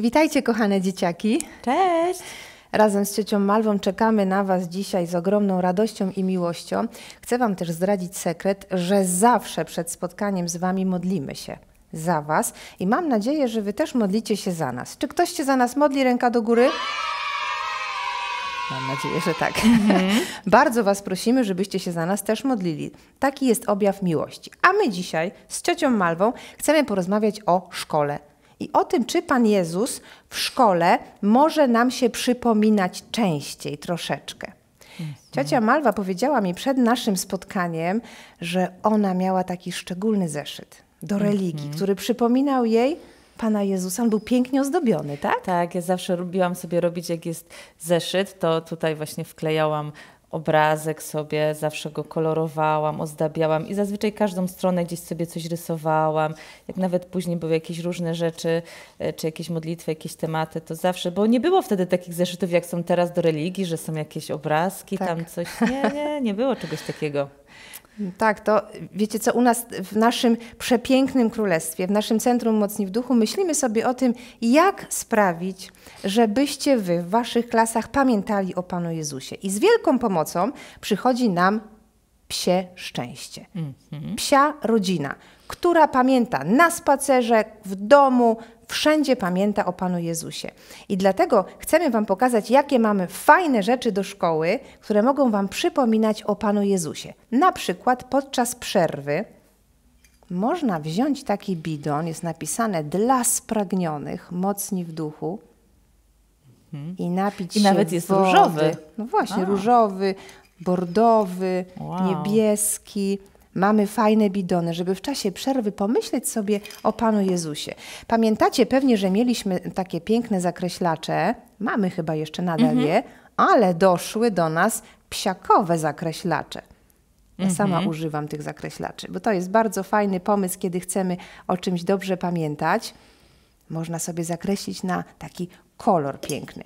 Witajcie, kochane dzieciaki. Cześć! Razem z ciocią Malwą czekamy na Was dzisiaj z ogromną radością i miłością. Chcę Wam też zdradzić sekret, że zawsze przed spotkaniem z Wami modlimy się za Was i mam nadzieję, że Wy też modlicie się za nas. Czy ktoś się za nas modli? Ręka do góry? Mam nadzieję, że tak. Bardzo Was prosimy, żebyście się za nas też modlili. Taki jest objaw miłości. A my dzisiaj z ciocią Malwą chcemy porozmawiać o szkole. I o tym, czy Pan Jezus w szkole może nam się przypominać częściej, troszeczkę. Ciocia Malwa powiedziała mi przed naszym spotkaniem, że ona miała taki szczególny zeszyt do religii, który przypominał jej Pana Jezusa. On był pięknie ozdobiony, tak? Tak, ja zawsze lubiłam sobie robić, jak jest zeszyt, to tutaj właśnie wklejałam obrazek sobie, zawsze go kolorowałam, ozdabiałam i zazwyczaj każdą stronę gdzieś sobie coś rysowałam. Jak nawet później były jakieś różne rzeczy, czy jakieś modlitwy, jakieś tematy, to zawsze, bo nie było wtedy takich zeszytów, jak są teraz do religii, że są jakieś obrazki, tak. tam coś. Nie było czegoś takiego. Tak, to wiecie co, u nas w naszym przepięknym królestwie, w naszym Centrum Mocni w Duchu myślimy sobie o tym, jak sprawić, żebyście wy w waszych klasach pamiętali o Panu Jezusie. I z wielką pomocą przychodzi nam psie szczęście. Psia rodzina, która pamięta na spacerze, w domu, wszędzie pamięta o Panu Jezusie. I dlatego chcemy Wam pokazać, jakie mamy fajne rzeczy do szkoły, które mogą Wam przypominać o Panu Jezusie. Na przykład podczas przerwy można wziąć taki bidon, jest napisane dla spragnionych, mocni w duchu, i napić I się nawet jest wody. różowy. No właśnie, różowy, bordowy, niebieski. Mamy fajne bidony, żeby w czasie przerwy pomyśleć sobie o Panu Jezusie. Pamiętacie pewnie, że mieliśmy takie piękne zakreślacze, mamy chyba jeszcze nadal je, ale doszły do nas psiakowe zakreślacze. Ja sama używam tych zakreślaczy, bo to jest bardzo fajny pomysł, kiedy chcemy o czymś dobrze pamiętać. Można sobie zakreślić na taki kolor piękny.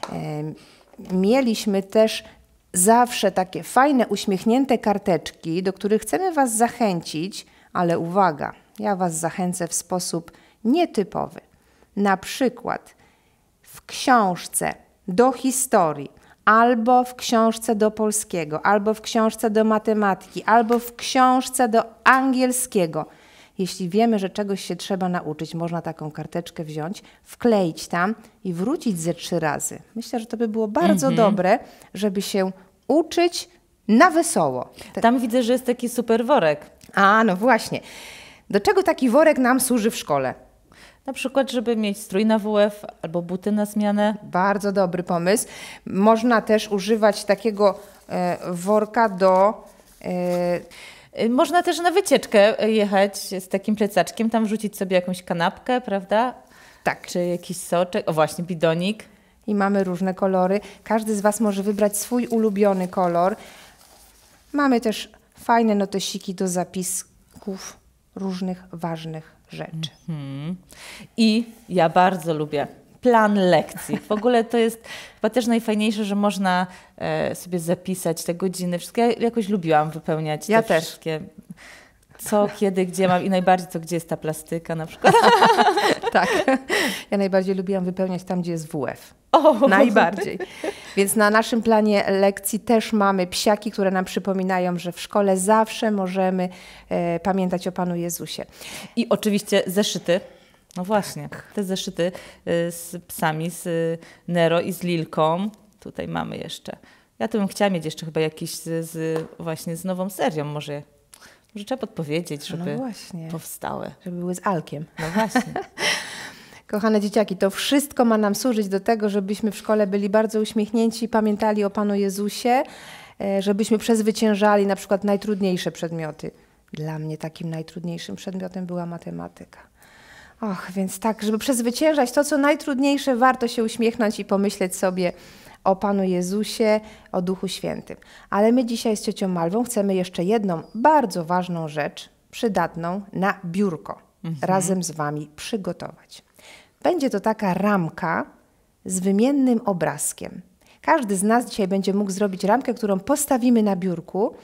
Mieliśmy też zawsze takie fajne, uśmiechnięte karteczki, do których chcemy Was zachęcić, ale uwaga, ja Was zachęcę w sposób nietypowy. Na przykład w książce do historii, albo w książce do polskiego, albo w książce do matematyki, albo w książce do angielskiego. Jeśli wiemy, że czegoś się trzeba nauczyć, można taką karteczkę wziąć, wkleić tam i wrócić ze 3 razy. Myślę, że to by było bardzo dobre, żeby się uczyć na wesoło. Tam widzę, że jest taki super worek. A, no właśnie. Do czego taki worek nam służy w szkole? Na przykład, żeby mieć strój na WF albo buty na zmianę. Bardzo dobry pomysł. Można też używać takiego worka do... Można też na wycieczkę jechać z takim plecaczkiem, tam wrzucić sobie jakąś kanapkę, prawda? Tak. Czy jakiś soczek, o właśnie, bidonik. I mamy różne kolory. Każdy z Was może wybrać swój ulubiony kolor. Mamy też fajne notesiki do zapisków różnych ważnych rzeczy. I ja bardzo lubię plan lekcji. W ogóle to jest chyba też najfajniejsze, że można sobie zapisać te godziny. Wszystkie ja jakoś lubiłam wypełniać Ja te też. wszystkie. Co, kiedy, gdzie mam i najbardziej to, gdzie jest ta plastyka na przykład. Tak. Ja najbardziej lubiłam wypełniać tam, gdzie jest WF. O! Najbardziej. Więc na naszym planie lekcji też mamy psiaki, które nam przypominają, że w szkole zawsze możemy pamiętać o Panu Jezusie. I oczywiście zeszyty. No właśnie, te zeszyty z psami, z Nero i z Lilką. Tutaj mamy jeszcze. Ja tu bym chciała mieć jeszcze chyba jakiś właśnie z nową serią może trzeba podpowiedzieć, żeby powstały. Żeby były z Alkiem. No właśnie. Kochane dzieciaki, to wszystko ma nam służyć do tego, żebyśmy w szkole byli bardzo uśmiechnięci i pamiętali o Panu Jezusie, żebyśmy przezwyciężali na przykład najtrudniejsze przedmioty. Dla mnie takim najtrudniejszym przedmiotem była matematyka. Och, więc tak, żeby przezwyciężać to, co najtrudniejsze, warto się uśmiechnąć i pomyśleć sobie o Panu Jezusie, o Duchu Świętym. Ale my dzisiaj z ciocią Malwą chcemy jeszcze jedną bardzo ważną rzecz, przydatną na biurko, razem z Wami przygotować. Będzie to taka ramka z wymiennym obrazkiem. Każdy z nas dzisiaj będzie mógł zrobić ramkę, którą postawimy na biurku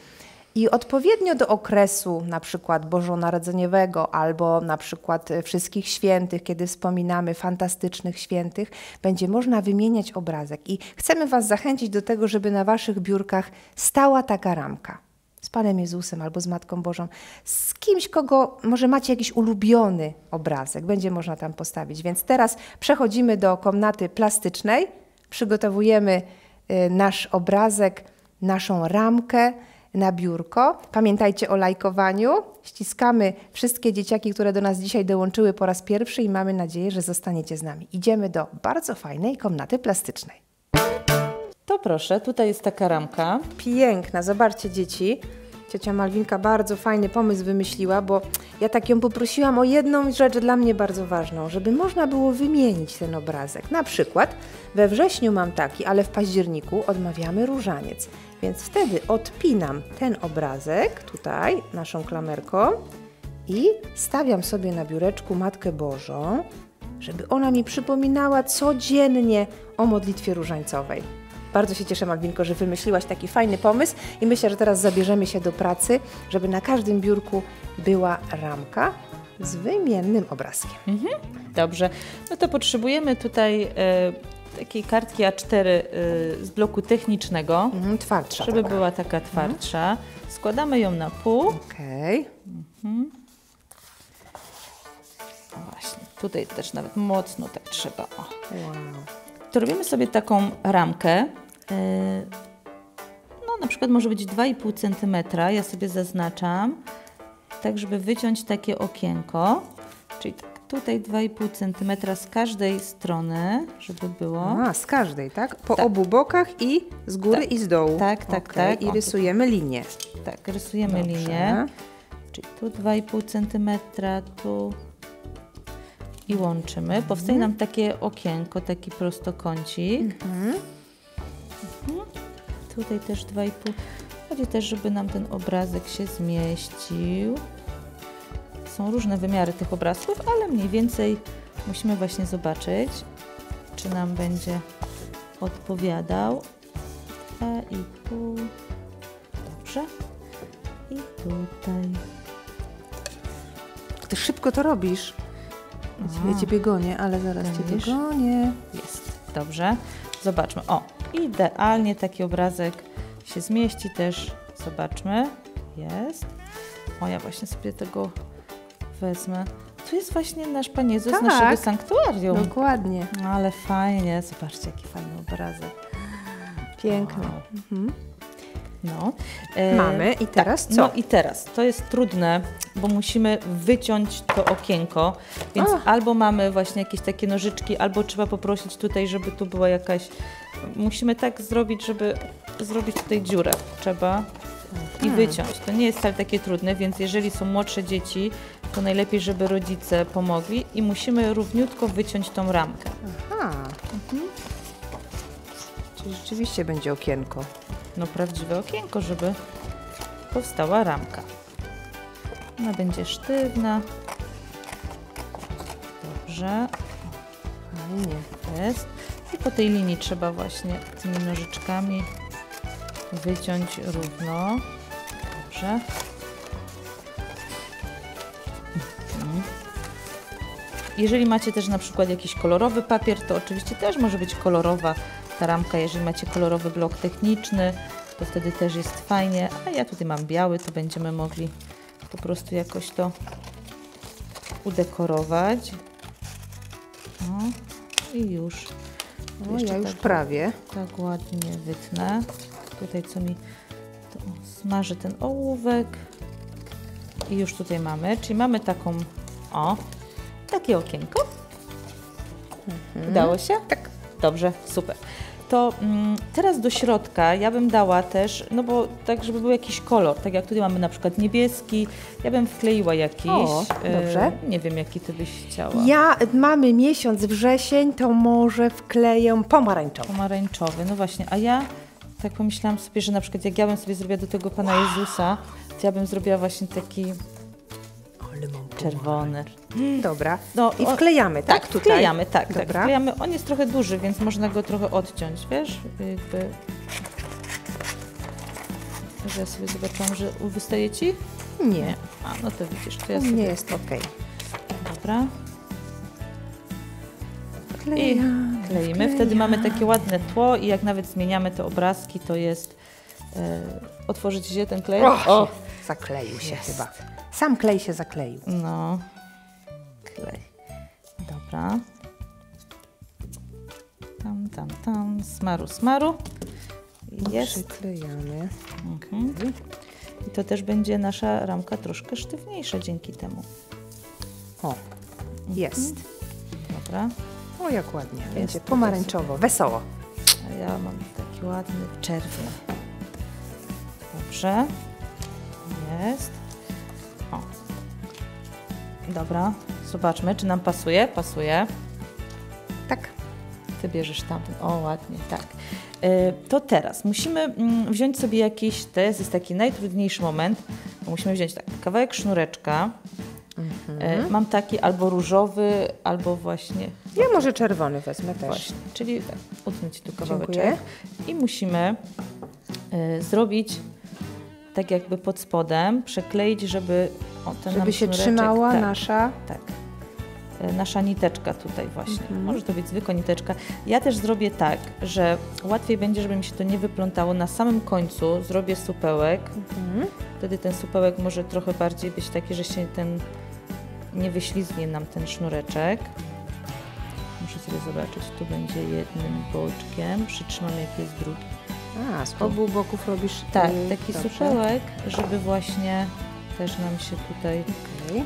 I odpowiednio do okresu na przykład bożonarodzeniowego albo na przykład wszystkich świętych, kiedy wspominamy fantastycznych świętych, będzie można wymieniać obrazek. I chcemy Was zachęcić do tego, żeby na Waszych biurkach stała taka ramka. Z Panem Jezusem albo z Matką Bożą, z kimś, kogo może macie jakiś ulubiony obrazek, będzie można tam postawić. Więc teraz przechodzimy do komnaty plastycznej, przygotowujemy nasz obrazek, naszą ramkę na biurko. Pamiętajcie o lajkowaniu. Ściskamy wszystkie dzieciaki, które do nas dzisiaj dołączyły po raz pierwszy i mamy nadzieję, że zostaniecie z nami. Idziemy do bardzo fajnej komnaty plastycznej. To proszę, tutaj jest taka ramka. Piękna, zobaczcie dzieci. Ciocia Malwinka bardzo fajny pomysł wymyśliła, bo ja tak ją poprosiłam o jedną rzecz dla mnie bardzo ważną, żeby można było wymienić ten obrazek. Na przykład we wrześniu mam taki, ale w październiku odmawiamy różaniec. Więc wtedy odpinam ten obrazek tutaj naszą klamerką i stawiam sobie na biureczku Matkę Bożą, żeby ona mi przypominała codziennie o modlitwie różańcowej. Bardzo się cieszę, Malwinko, że wymyśliłaś taki fajny pomysł i myślę, że teraz zabierzemy się do pracy, żeby na każdym biurku była ramka z wymiennym obrazkiem. Dobrze, no to potrzebujemy tutaj takiej kartki A4 z bloku technicznego, Twardsza. żeby była taka twardsza. Składamy ją na pół. Okej. O właśnie, tutaj też nawet mocno tak trzeba. O. Wow. To robimy sobie taką ramkę, no na przykład może być 2,5 cm, ja sobie zaznaczam, tak żeby wyciąć takie okienko, czyli tak, tutaj 2,5 cm z każdej strony, żeby było. A, z każdej, tak? Po Tak. obu bokach i z góry i z dołu. Tak, tak, Okej. tak. I O, rysujemy linię. Tak, rysujemy Dobrze. linię, czyli tu 2,5 cm, tu i łączymy. Powstaje nam takie okienko, taki prostokącik. Tutaj też 2,5. Chodzi też, żeby nam ten obrazek się zmieścił. Są różne wymiary tych obrazków, ale mniej więcej musimy właśnie zobaczyć, czy nam będzie odpowiadał. 2,5. Dobrze. I tutaj. Ty szybko to robisz. Ja Ciebie gonię, ale zaraz Ciebie Widzisz? gonię. Jest. Dobrze. Zobaczmy. O, idealnie taki obrazek się zmieści też. Zobaczmy. Jest. O, ja właśnie sobie tego wezmę. Tu jest właśnie nasz Pan Jezus z naszego sanktuarium. Dokładnie. No, ale fajnie. Zobaczcie, jaki fajny obrazek. Piękny. Wow. No. Mamy i teraz co? No i teraz. To jest trudne, bo musimy wyciąć to okienko, więc albo mamy właśnie jakieś takie nożyczki, albo trzeba poprosić tutaj, żeby tu była jakaś... Musimy tak zrobić, żeby zrobić tutaj dziurę. Trzeba i wyciąć. To nie jest wcale takie trudne, więc jeżeli są młodsze dzieci, to najlepiej, żeby rodzice pomogli i musimy równiutko wyciąć tą ramkę. Aha. Czyli rzeczywiście będzie okienko. No prawdziwe okienko, żeby powstała ramka. Ona będzie sztywna. Dobrze. Fajnie. Jest. I po tej linii trzeba właśnie tymi nożyczkami wyciąć równo. Dobrze. Jeżeli macie też na przykład jakiś kolorowy papier, to oczywiście też może być kolorowa ta ramka. Jeżeli macie kolorowy blok techniczny, to wtedy też jest fajnie. A ja tutaj mam biały, to będziemy mogli po prostu jakoś to udekorować. No i już. No, Jeszcze ja już tak, prawie. tak ładnie wytnę. Tutaj co mi to smaży ten ołówek. I już tutaj mamy, czyli mamy taką, o, takie okienko. Udało się? Tak. Dobrze, super. To teraz do środka ja bym dała też, no bo tak, żeby był jakiś kolor, tak jak tutaj mamy na przykład niebieski, ja bym wkleiła jakiś. O, dobrze. Nie wiem, jaki ty byś chciała. Mamy miesiąc wrzesień, to może wkleję pomarańczowy. Pomarańczowy, no właśnie, a ja tak pomyślałam sobie, że na przykład jak ja bym sobie zrobiła do tego Pana Jezusa, to ja bym zrobiła właśnie taki czerwony. Dobra. No, I wklejamy, tak? Tak, wklejamy, tak, Dobra. wklejamy. On jest trochę duży, więc można go trochę odciąć, wiesz? Jakby... Że ja sobie zobaczyłam, że wystaje Ci? Nie. A, no to widzisz, to ja U sobie... mnie jest ok. Dobra. I kleimy. Wtedy mamy takie ładne tło i jak nawet zmieniamy te obrazki, to jest... otworzyć się ten klej? O! Zakleił się chyba. Sam klej się zakleił. No. Klej. Dobra. Tam. Smaru, smaru. Jest. Przyklejamy. Mhm. I to też będzie nasza ramka troszkę sztywniejsza dzięki temu. O, jest. Dobra. O, jak ładnie. Jest Będzie to pomarańczowo, wesoło. A ja mam taki ładny czerwień. Dobrze. Jest. O. Dobra. Zobaczmy, czy nam pasuje. Pasuje. Tak. Ty bierzesz tamten. O, ładnie, tak. To teraz musimy wziąć sobie jakiś, to jest taki najtrudniejszy moment, bo musimy wziąć tak, kawałek sznureczka. Mam taki albo różowy, albo właśnie... Ja może czerwony wezmę też. Właśnie, czyli tak, utnę Ci tu kawałeczek. Dziękuję. I musimy zrobić tak jakby pod spodem, przekleić, żeby ten Żeby nam się sznureczek, trzymała tak, nasza... tak. Nasza niteczka tutaj właśnie. Może to być zwykła niteczka. Ja też zrobię tak, że łatwiej będzie, żeby mi się to nie wyplątało. Na samym końcu zrobię supełek. Wtedy ten supełek może trochę bardziej być taki, że się nie wyślizgnie nam ten sznureczek. Muszę sobie zobaczyć, tu będzie jednym boczkiem. Przytrzymam, jak jest drugi. A, z obu boków robisz... Tak, taki dobrze. supełek, żeby właśnie też nam się tutaj... Okay.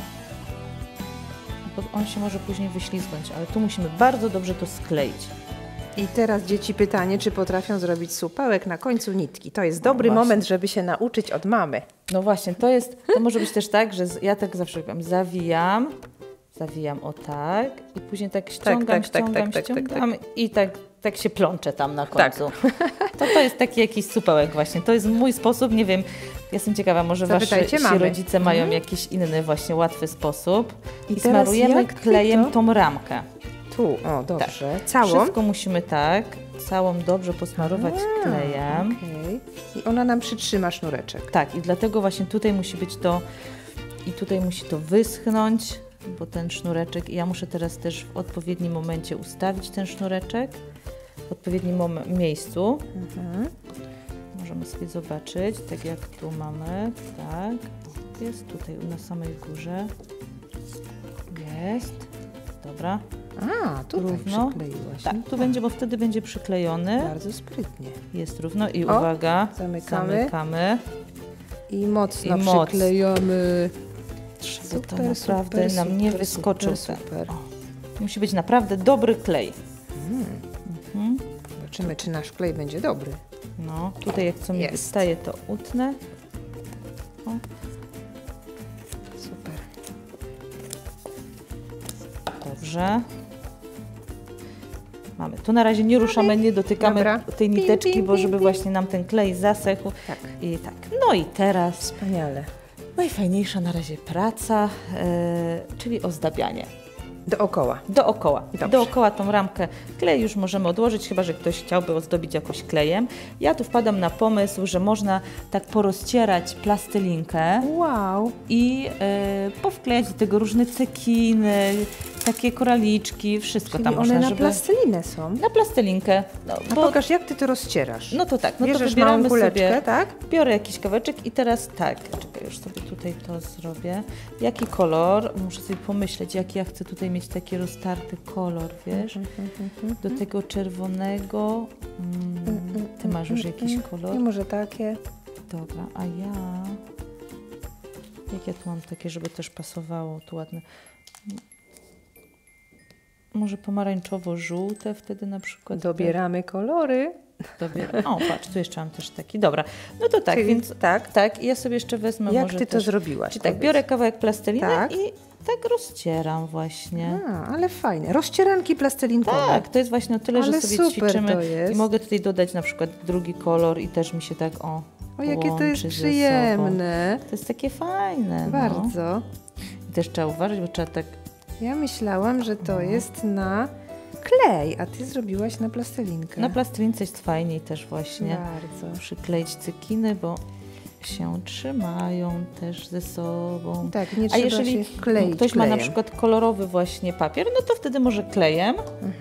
Bo on się może później wyślizgnąć, ale tu musimy bardzo dobrze to skleić. I teraz dzieci pytanie, czy potrafią zrobić supełek na końcu nitki. To jest dobry właśnie. moment, żeby się nauczyć od mamy. No właśnie, to może być też tak, że ja tak zawsze robię, zawijam o tak i później tak ściągam i tak się plączę tam na końcu. To jest taki jakiś supełek właśnie, to jest mój sposób, nie wiem, jestem ciekawa, może wasi rodzice mają jakiś inny właśnie łatwy sposób. I smarujemy klejem tą ramkę. Tu, o dobrze. Tak. Całą? Wszystko musimy całą dobrze posmarować klejem. Okay. I ona nam przytrzyma sznureczek. Tak, i dlatego właśnie tutaj musi być to, i tutaj musi to wyschnąć, bo ten sznureczek, i ja muszę teraz też w odpowiednim momencie ustawić ten sznureczek, w odpowiednim miejscu. Możemy sobie zobaczyć, tak jak tu mamy, tak, jest tutaj na samej górze, jest, dobra. A, tutaj przykleiłaś. Tak, tu będzie, bo wtedy będzie przyklejony. Bardzo sprytnie. Jest równo i uwaga, zamykamy. I mocno przyklejamy. Żeby to naprawdę nam nie wyskoczył. Super. Musi być naprawdę dobry klej. Zobaczymy, czy nasz klej będzie dobry. No, tutaj jak co mi wystaje, to utnę. O. Super. Dobrze. Mamy. Tu na razie nie ruszamy, nie dotykamy tej niteczki, bo żeby właśnie nam ten klej zasechł. Tak. I tak. No i teraz wspaniale. Najfajniejsza na razie praca, czyli ozdabianie. Dookoła. Dookoła. Dookoła tą ramkę klej już możemy odłożyć, chyba że ktoś chciałby ozdobić jakoś klejem. Ja tu wpadam na pomysł, że można tak porozcierać plastelinkę. Wow. I powklejać do tego różne cekiny, takie koraliczki, wszystko czyli tam można, one na plastelinę są? Na plastelinkę. No, a pokaż, jak ty to rozcierasz. No to tak, no bierzesz to wybieramy małą kuleczkę, sobie, tak? Biorę jakiś kawałeczek i teraz tak, czekaj, już sobie tutaj to zrobię. Jaki kolor? Muszę sobie pomyśleć, jaki ja chcę tutaj mieć taki roztarty kolor, wiesz? Do tego czerwonego. Ty masz już jakiś kolor? I może takie. Dobra, a ja... Jak ja tu mam takie, żeby też pasowało, tu ładne. Może pomarańczowo-żółte wtedy na przykład. Dobieramy kolory. O, patrz, tu jeszcze mam też taki. Dobra, no to tak, czyli więc tak. I ja sobie jeszcze wezmę jak może ty to zrobiłaś? Czyli tak, biorę kawałek plasteliny i tak rozcieram właśnie. Ale fajne. Rozcieranki plastelinkowe. Tak, to jest właśnie o tyle, że sobie ćwiczymy. To jest. I mogę tutaj dodać na przykład drugi kolor i też mi się tak o, jakie to jest przyjemne. To jest takie fajne. Bardzo. No. I też trzeba uważać, bo trzeba tak... Ja myślałam, że to jest na klej, a ty zrobiłaś na plastelinkę. Na plastelince jest fajniej też właśnie Bardzo. przykleić cekiny, bo się trzymają też ze sobą. Tak, nie A trzeba jeżeli się kleić ktoś ma na klejem. przykład kolorowy właśnie papier, no to wtedy może klejem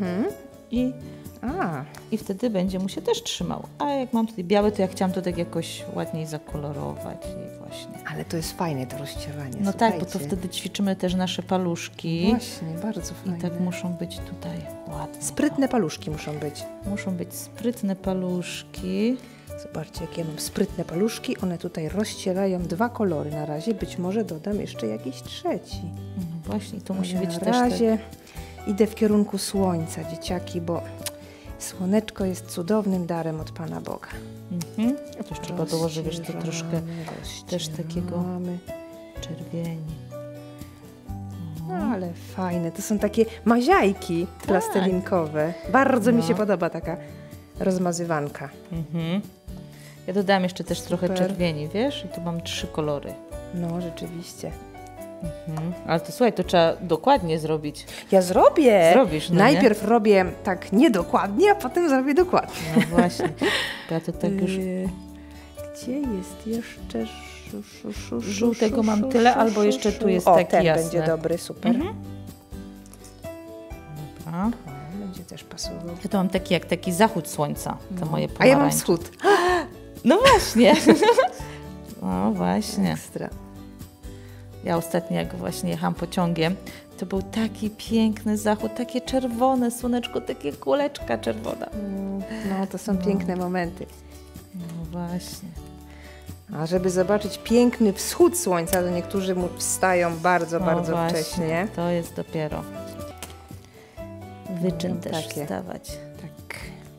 i wtedy będzie mu się też trzymał. A jak mam tutaj biały, to ja chciałam to tak jakoś ładniej zakolorować i właśnie. Ale to jest fajne to rozciewanie. No tak, bo to wtedy ćwiczymy też nasze paluszki. Właśnie, bardzo fajne. I tak muszą być tutaj ładne. Sprytne paluszki muszą być. Muszą być sprytne paluszki. Zobaczcie, jakie ja mam sprytne paluszki. One tutaj rozcierają 2 kolory na razie. Być może dodam jeszcze jakiś trzeci. Właśnie, to musi być na też razie idę w kierunku słońca, dzieciaki, bo słoneczko jest cudownym darem od Pana Boga. A to już trzeba dołożyć, wiesz, to troszkę też takiego czerwieni. No ale fajne, to są takie maziajki plastelinkowe. Bardzo mi się podoba taka rozmazywanka. Ja dodałam jeszcze też trochę czerwieni, wiesz? I tu mam 3 kolory. No, rzeczywiście. Ale to słuchaj, to trzeba dokładnie zrobić. Ja zrobię. Zrobisz, no najpierw robię tak niedokładnie, a potem zrobię dokładnie. No właśnie. Ja to tak już... Gdzie jest jeszcze... Żółtego mam tyle, albo jeszcze tu jest taki ten jasny. będzie dobry, super. Dobra. Będzie też pasował. Ja to mam taki jak taki zachód słońca, te moje pomarańcze. A ja mam wschód. No właśnie. No właśnie. Ekstra. Ja ostatnio jak właśnie jechałam pociągiem, to był taki piękny zachód, takie czerwone słoneczko, takie kuleczka czerwona. No, to są piękne momenty. No właśnie. A żeby zobaczyć piękny wschód słońca, to niektórzy wstają bardzo, bardzo właśnie, wcześnie. To jest dopiero wyczyn No, też takie. wstawać. Tak.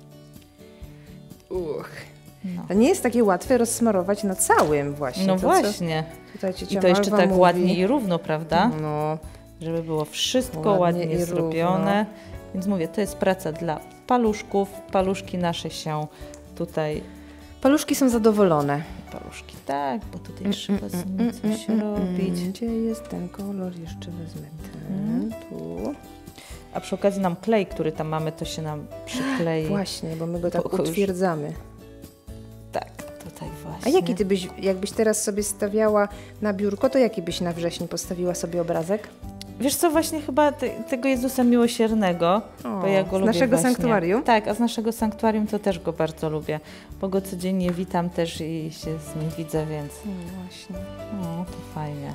No, To nie jest takie łatwe rozsmarować na całym właśnie. no to, właśnie. Co tutaj ciocia I to jeszcze Malwa tak mówi. ładnie i równo, prawda? No, Żeby było wszystko Ładnie ładnie i zrobione. Więc mówię, to jest praca dla paluszków. Paluszki nasze się tutaj... paluszki są zadowolone. Paluszki, tak, bo tutaj trzeba z nimi coś robić. Gdzie jest ten kolor? Jeszcze wezmę ten, tu. A przy okazji nam klej, który tam mamy, to się nam przyklei. Właśnie, bo my go tak Bo już- utwierdzamy. Tak, tutaj właśnie. A jaki ty byś, jakbyś teraz sobie stawiała na biurko, to jaki byś na wrześniu postawiła sobie obrazek? Wiesz co, właśnie chyba tego Jezusa Miłosiernego, bo ja go z lubię naszego właśnie. sanktuarium? Tak, a z naszego sanktuarium to też go bardzo lubię, bo go codziennie witam też i się z nim widzę, więc Właśnie. no, to fajnie.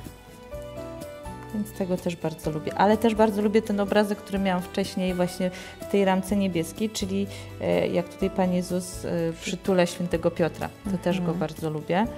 Więc tego też bardzo lubię. Ale też bardzo lubię ten obrazek, który miałam wcześniej właśnie w tej ramce niebieskiej, czyli jak tutaj Pan Jezus przytula świętego Piotra. To też go bardzo lubię.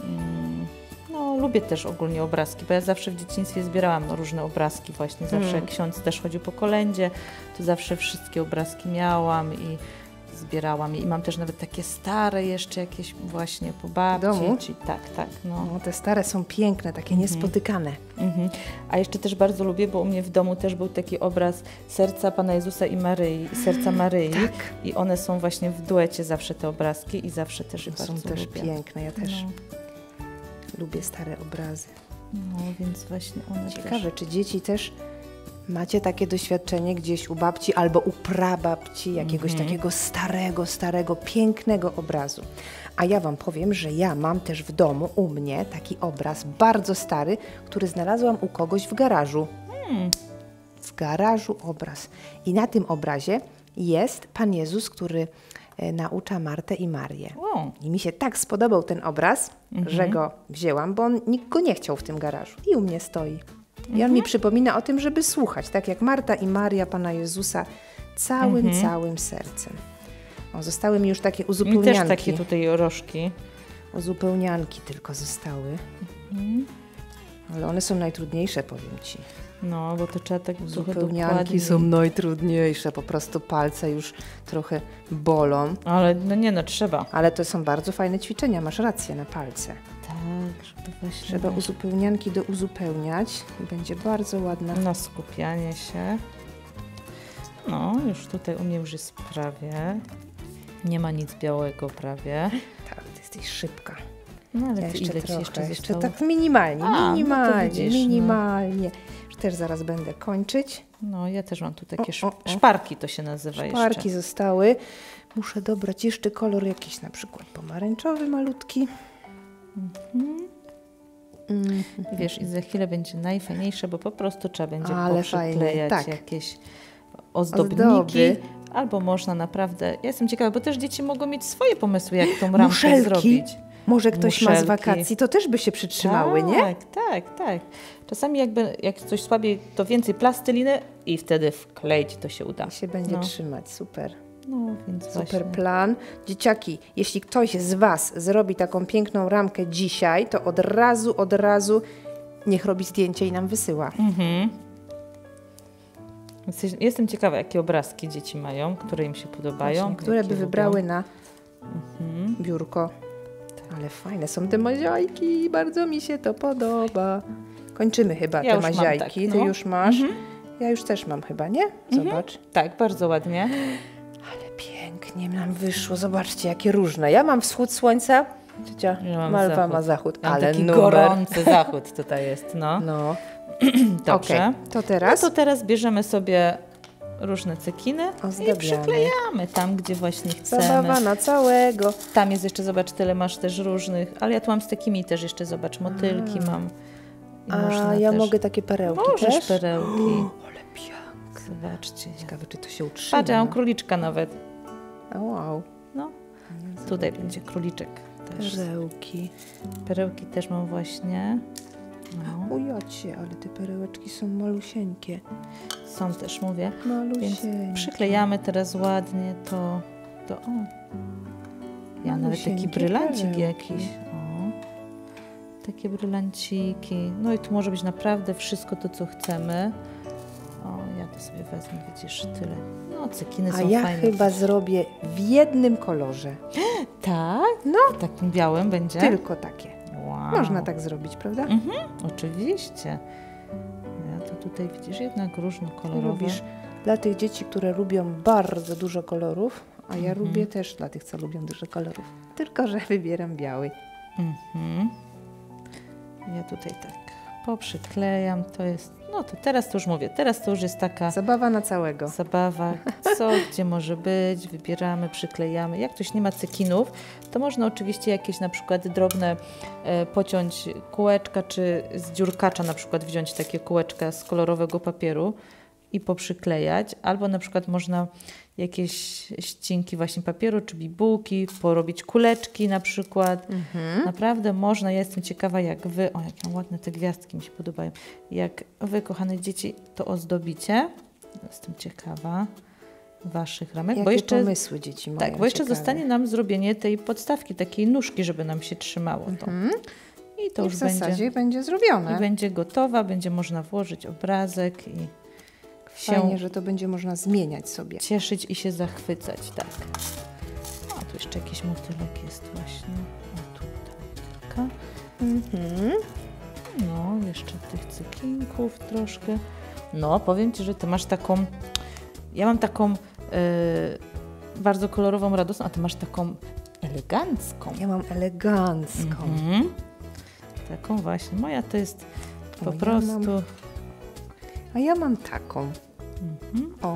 No, lubię też ogólnie obrazki, bo ja zawsze w dzieciństwie zbierałam różne obrazki właśnie. Zawsze jak ksiądz też chodził po kolędzie, to zawsze wszystkie obrazki miałam i zbierałam je. I mam też nawet takie stare jeszcze jakieś właśnie po babci. domu? Czy, tak, no. No, te stare są piękne, takie niespotykane. A jeszcze też bardzo lubię, bo u mnie w domu też był taki obraz serca Pana Jezusa i Maryi, serca Maryi. Tak. I one są właśnie w duecie zawsze te obrazki i zawsze też je bardzo Są też lubię. piękne, ja też No, lubię stare obrazy. no, więc właśnie one Ciekawe, też... czy dzieci też macie takie doświadczenie gdzieś u babci albo u prababci jakiegoś takiego starego, pięknego obrazu. A ja Wam powiem, że ja mam też w domu, u mnie, taki obraz bardzo stary, który znalazłam u kogoś w garażu. W garażu obraz. I na tym obrazie jest Pan Jezus, który naucza Martę i Marię. O, I mi się tak spodobał ten obraz, że go wzięłam, bo nikt go nie chciał w tym garażu. I u mnie stoi. I on mi przypomina o tym, żeby słuchać, tak jak Marta i Maria Pana Jezusa, całym sercem. O, zostały mi już takie mi uzupełnianki. też takie tutaj rożki. Uzupełnianki tylko zostały. Ale one są najtrudniejsze, powiem Ci. No, bo to trzeba tak trochę Uzupełnianki dokładniej. są najtrudniejsze, po prostu palce już trochę bolą. Ale no nie, no trzeba. Ale to są bardzo fajne ćwiczenia, masz rację, na palce. Tak, żeby właśnie... Trzeba uzupełnianki douzupełniać i będzie bardzo ładna. Na skupianie się. No, już tutaj u mnie już jest prawie. Nie ma nic białego prawie. Tak, ty jesteś szybka. No ale Ja ile jeszcze ci trochę, jeszcze jeszcze zostało? tak minimalnie, A, no to minimalnie, widzisz, minimalnie. Też zaraz będę kończyć. No ja też mam tu takie O. szparki, to się nazywa Szparki jeszcze. zostały. Muszę dobrać jeszcze kolor jakiś, na przykład pomarańczowy malutki. I wiesz, i za chwilę będzie najfajniejsze, bo po prostu trzeba będzie Ale poprzyklejać fajnie, tak. jakieś ozdobniki. Ozdoby. Albo można naprawdę, ja jestem ciekawa, bo też dzieci mogą mieć swoje pomysły, jak tą ramkę Muszelki. zrobić. Może ktoś ma z Muszelki. wakacji, to też by się przytrzymały, nie? Tak. Czasami jak coś słabiej, to więcej plasteliny i wtedy wkleić to się uda. I się będzie trzymać, super. No, więc Super właśnie. plan. Dzieciaki, jeśli ktoś z Was zrobi taką piękną ramkę dzisiaj, to od razu niech robi zdjęcie i nam wysyła. Jestem ciekawa, jakie obrazki dzieci mają, które im się podobają. Właśnie, które jakie by lubią. wybrały na biurko. Ale fajne są te maziajki, bardzo mi się to podoba. Kończymy chyba Ja te już mam, maziajki. tak, Ty no. już masz. Ja już też mam chyba, nie? Zobacz. Tak, bardzo ładnie. Ale pięknie nam wyszło. Zobaczcie, jakie różne. Ja mam wschód słońca, ciocia Ja mam Malwa zachód. ma zachód. Ja mam Ale taki numer. gorący zachód tutaj jest, no. No, Dobrze. okej. To teraz? No to teraz bierzemy sobie różne cekiny Ozdabiamy. i przyklejamy tam, gdzie właśnie chcemy. Zabawa na całego. Tam jest jeszcze, zobacz, tyle masz też różnych, ale ja tu mam z takimi też jeszcze, zobacz, motylki mam. I można A ja też. mogę takie perełki Możesz też? perełki. Ale pięknie. Zobaczcie. Ciekawe, czy to się utrzyma. Patrz, ja mam króliczka nawet. A, wow. No, tutaj będzie króliczek też. Perełki. Perełki też mam właśnie. No. Ujocie, ale te perełeczki są malusieńkie. Są też, mówię. Więc Malusieńkie. przyklejamy teraz ładnie to. O. Ja nawet taki Malusieńkie brylancik perełki. jakiś. O. Takie brylanciki. No i tu może być naprawdę wszystko to, co chcemy. O, ja to sobie wezmę, widzisz, tyle. No, cekiny A są ja fajne. chyba zrobię w jednym kolorze. Tak? No. W takim białym będzie? Tylko takie. Wow. Można tak zrobić, prawda? Oczywiście. Ja to tutaj widzisz jednak różnokolorowe. Lubisz dla tych dzieci, które lubią bardzo dużo kolorów, a ja lubię też dla tych, co lubią dużo kolorów. Tylko że wybieram biały. Ja tutaj tak poprzyklejam. To jest, no to teraz to już mówię, teraz to już jest taka Zabawa na całego. zabawa, co gdzie może być, wybieramy, przyklejamy. Jak ktoś nie ma cekinów, to można oczywiście jakieś na przykład drobne pociąć kółeczka, czy z dziurkacza na przykład wziąć takie kółeczka z kolorowego papieru i poprzyklejać, albo na przykład można jakieś ścinki właśnie papieru, czy bibułki, porobić kuleczki na przykład. Naprawdę można, ja jestem ciekawa jak wy, o jakie ładne te gwiazdki mi się podobają, jak wy, kochane dzieci, to ozdobicie. Jestem ciekawa waszych ramek. Jakie bo jeszcze, pomysły dzieci mają? tak, bo jeszcze ciekawe. zostanie nam zrobienie tej podstawki, takiej nóżki, żeby nam się trzymało to. I to I już w zasadzie będzie, będzie zrobione. i będzie gotowa, będzie można włożyć obrazek i Fajnie, się że to będzie można zmieniać sobie. cieszyć i się zachwycać, tak. A tu jeszcze jakiś motylek jest właśnie. O, tu ta motylka. No, jeszcze tych cekinków troszkę. No, powiem ci, że ty masz taką, ja mam taką bardzo kolorową, radosną, a ty masz taką elegancką. Ja mam elegancką. Taką właśnie. Moja to jest po O, ja prostu... A ja mam taką. O,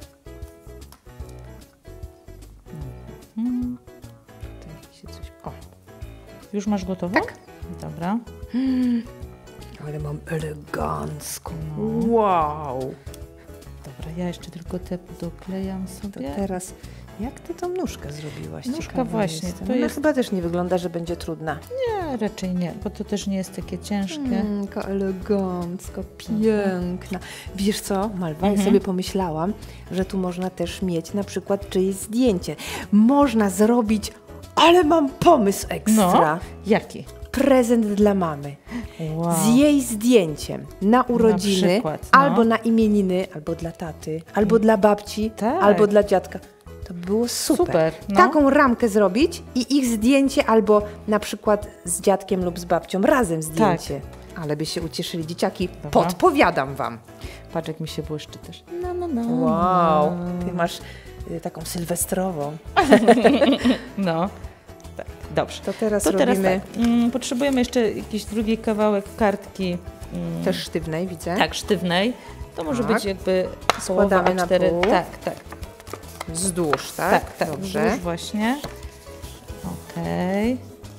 Tutaj się coś... O. Już masz gotową? Tak. Dobra. ale mam elegancką. No. Wow. Dobra, ja jeszcze tylko te doklejam To sobie. teraz, jak ty tą nóżkę zrobiłaś? Nóżka Ciekawa właśnie, jestem. to Ona jest- chyba też nie wygląda, że będzie trudna. Nie, raczej nie, bo to też nie jest takie ciężkie. Jaka elegancka, piękna. Wiesz co, Malwa, ja sobie pomyślałam, że tu można też mieć na przykład czyjeś zdjęcie. Można zrobić, ale mam pomysł ekstra. No, jaki? Prezent dla mamy. Wow. Z jej zdjęciem na urodziny, przykład, no. albo na imieniny, albo dla taty, albo dla babci, Tak. albo dla dziadka. To by było super. Super, no. Taką ramkę zrobić i ich zdjęcie, albo na przykład z dziadkiem lub z babcią razem zdjęcie. Ale by się ucieszyli dzieciaki. Dobra. Podpowiadam wam. Patrz, jak mi się błyszczy też. No. Wow, ty masz taką sylwestrową. No. Tak, Dobrze. To teraz To teraz robimy tak. Potrzebujemy jeszcze jakiś drugi kawałek kartki. też sztywnej, widzę. Tak, sztywnej. To może Tak. być jakby Składamy połowa na A4. pół. Tak, tak. Wzdłuż, tak? Tak, Dobrze. wzdłuż właśnie. Okej.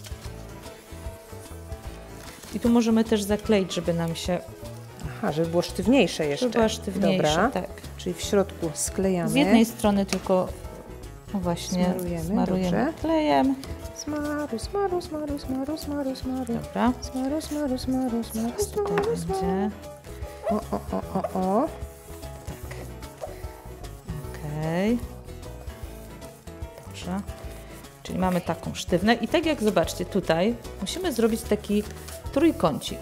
I tu możemy też zakleić, żeby nam się... Aha, żeby było sztywniejsze jeszcze. Żeby była sztywniejsza, Dobra. tak. Czyli w środku sklejamy. Z jednej strony tylko właśnie Smarujemy, dobrze. klejem. Smaru, smaru, smaru, smaru, smaru, smaru. Dobra. Smaru, smaru, smaru, smaru, Teraz tutaj smaru, smaru. będzie. O. Tak. Okej. Dobrze. Czyli mamy taką sztywną. I tak jak zobaczcie tutaj, musimy zrobić taki trójkącik.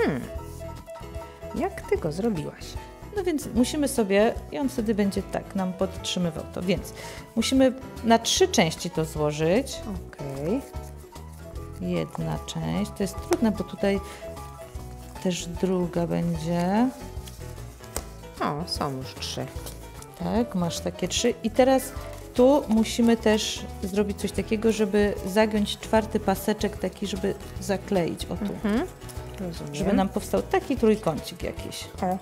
Jak ty go zrobiłaś? No więc musimy sobie, i on wtedy będzie tak nam podtrzymywał to, więc musimy na 3 części to złożyć. Okej. Jedna część, to jest trudne, bo tutaj też druga będzie. O, są już 3. Tak, masz takie 3. I teraz tu musimy też zrobić coś takiego, żeby zagiąć 4. paseczek taki, żeby zakleić o tu. Rozumiem. Żeby nam powstał taki trójkącik jakiś. O.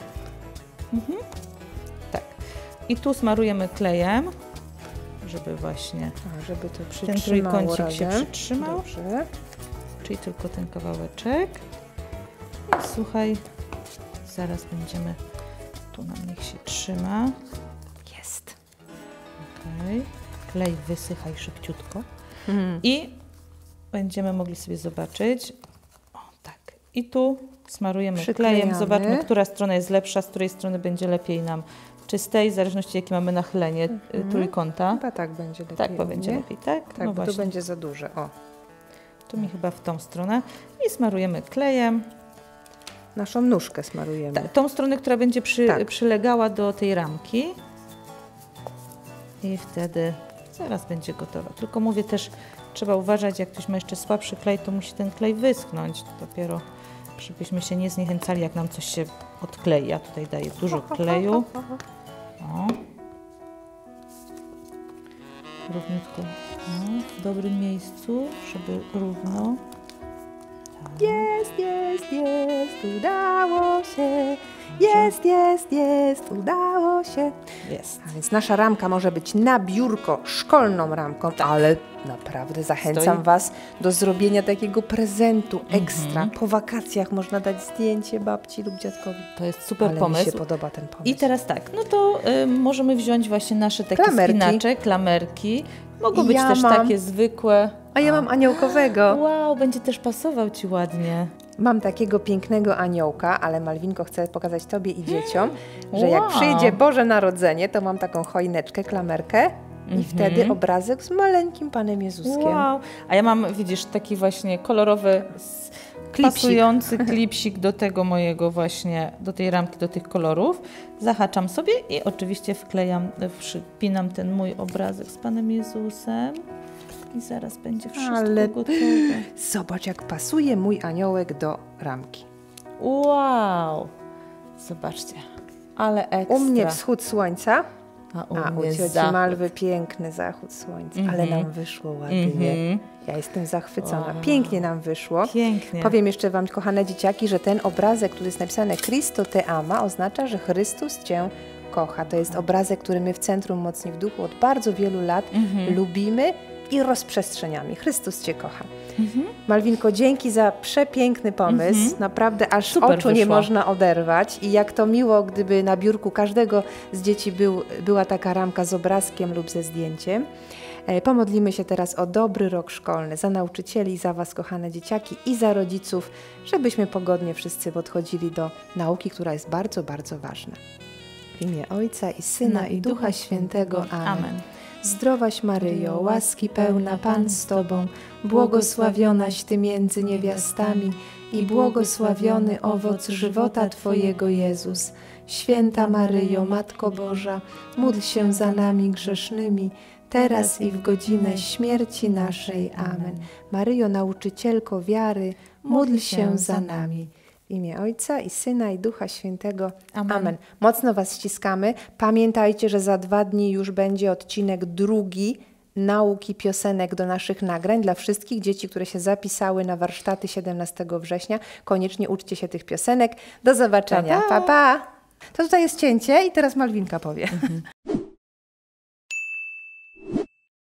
Tak. I tu smarujemy klejem, żeby właśnie Żeby to ten przytrzymało trójkącik się razem. przytrzymał. Dobrze. Czyli tylko ten kawałeczek. I słuchaj, zaraz będziemy, tu nam niech się trzyma. Jest. Okej. Klej wysychaj szybciutko. I będziemy mogli sobie zobaczyć. O, tak. I tu smarujemy Przyklejamy. klejem. Zobaczmy, która strona jest lepsza, z której strony będzie lepiej nam. Czy z tej, w zależności jakie mamy nachylenie trójkąta. Chyba tak będzie lepiej. Tak, bo będzie nie? lepiej, tak? Tak, No bo właśnie. tu będzie za duże. O. Tu mi chyba w tą stronę. I smarujemy klejem. Naszą nóżkę smarujemy. Tak, tą stronę, która będzie Tak. przylegała do tej ramki. I wtedy zaraz będzie gotowa. Tylko mówię też, trzeba uważać, jak ktoś ma jeszcze słabszy klej, to musi ten klej wyschnąć. Dopiero, żebyśmy się nie zniechęcali, jak nam coś się odklei. Ja tutaj daję dużo kleju. O. Równiutko. No, w dobrym miejscu, żeby równo. Jest, udało się. Jest, udało się. Jest. A więc nasza ramka może być na biurko, szkolną ramką, ale naprawdę zachęcam Stoi. Was do zrobienia takiego prezentu ekstra. Po wakacjach można dać zdjęcie babci lub dziadkowi. To jest super Ale pomysł. mi się podoba ten pomysł. I teraz tak, no to możemy wziąć właśnie nasze takie Klamerki. spinacze, klamerki. Mogą być Ja też mam. takie zwykłe. A ja mam aniołkowego. Wow, będzie też pasował Ci ładnie. Mam takiego pięknego aniołka, ale Malwinko, chcę pokazać Tobie i dzieciom, że jak Wow. przyjdzie Boże Narodzenie, to mam taką choineczkę, klamerkę i wtedy obrazek z maleńkim Panem Jezuskiem. Wow. A ja mam, widzisz, taki właśnie kolorowy, pasujący klipsik do tego mojego właśnie, do tej ramki, do tych kolorów. Zahaczam sobie i oczywiście wklejam, przypinam ten mój obrazek z Panem Jezusem. I zaraz będzie wszystko gotowe. Zobacz, jak pasuje mój aniołek do ramki. Wow! Zobaczcie, ale ekstra. U mnie wschód słońca, a u mnie cioci zachód. Malwy piękny zachód słońca. Ale nam wyszło ładnie. Ja jestem zachwycona. Wow. Pięknie nam wyszło. Pięknie. Powiem jeszcze Wam, kochane dzieciaki, że ten obrazek, który jest napisany Christo te ama, oznacza, że Chrystus Cię kocha. To jest obrazek, który my w Centrum Mocni w Duchu od bardzo wielu lat lubimy i rozprzestrzeniamy. Chrystus Cię kocha. Malwinko, dzięki za przepiękny pomysł. Naprawdę aż Super oczu nie wyszło. można oderwać. I jak to miło, gdyby na biurku każdego z dzieci była taka ramka z obrazkiem lub ze zdjęciem. Pomodlimy się teraz o dobry rok szkolny, za nauczycieli, i za Was, kochane dzieciaki, i za rodziców, żebyśmy pogodnie wszyscy podchodzili do nauki, która jest bardzo, bardzo ważna. W imię Ojca i Syna i Ducha Świętego. Amen. Zdrowaś Maryjo, łaski pełna Pan z Tobą, błogosławionaś Ty między niewiastami i błogosławiony owoc żywota Twojego Jezus. Święta Maryjo, Matko Boża, módl się za nami grzesznymi, teraz i w godzinę śmierci naszej. Amen. Maryjo, nauczycielko wiary, módl się za nami. W imię Ojca i Syna i Ducha Świętego. Amen. Mocno Was ściskamy. Pamiętajcie, że za 2 dni już będzie odcinek drugi nauki piosenek do naszych nagrań. Dla wszystkich dzieci, które się zapisały na warsztaty 17 września, koniecznie uczcie się tych piosenek. Do zobaczenia. Pa, pa! To tutaj jest cięcie i teraz Malwinka powie.